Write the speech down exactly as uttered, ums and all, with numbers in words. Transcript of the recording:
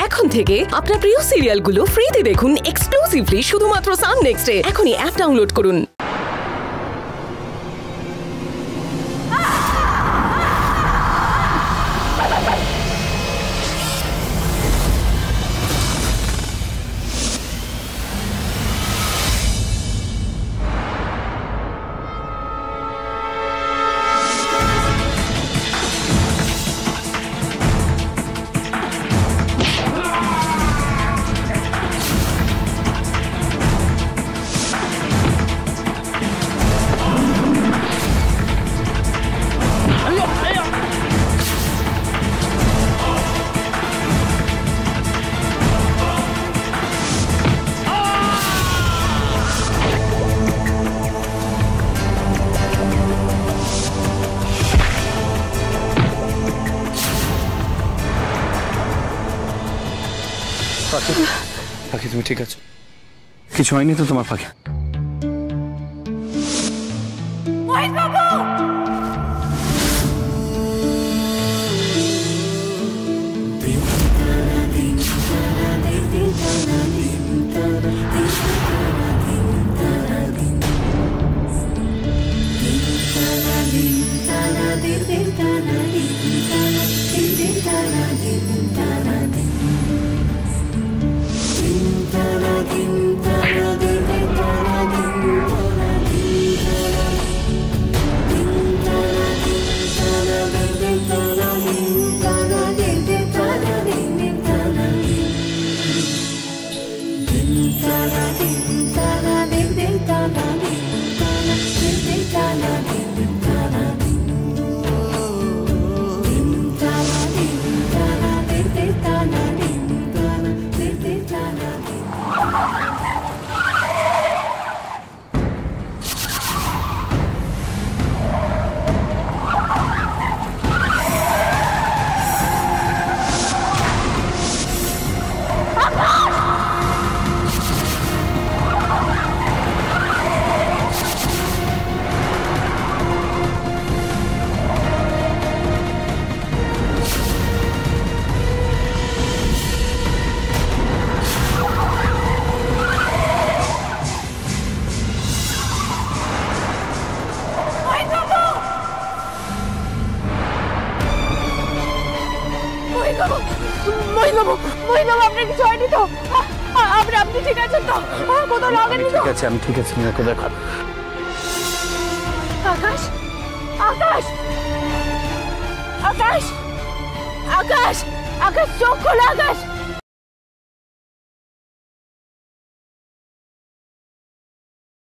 এখন থেকে আপনার প্রিয় সিরিয়ালগুলো ফ্রিতে দেখুন এক্সক্লুসিভলি শুধুমাত্র সান নেক্সটে। এখনই অ্যাপ ডাউনলোড করুন। পাখি, পাখি তুমি ঠিক আছো? কিছু হয়নি তো তোমার পাখি? আমি ঠিক আছে, দেখো আকাশ, আকাশ, আকাশ, আকাশ, আকাশ চোখ খোলো আকাশ।